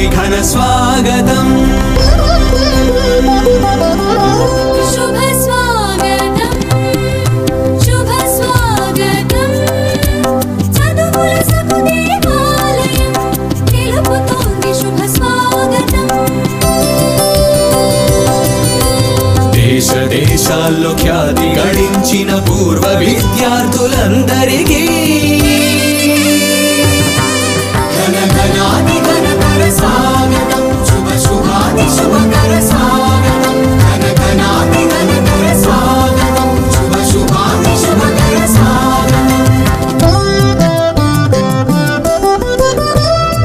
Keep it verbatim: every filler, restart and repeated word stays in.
స్వామి ఘన స్వాగతం శుభ స్వాగతం శుభ స్వాగతం చదువుల సకు దేవాలయం తెలుపుతోంది శుభ స్వాగతం దేశ దేశాల్లో ఖ్యాతి గడించిన పూర్వ విద్యా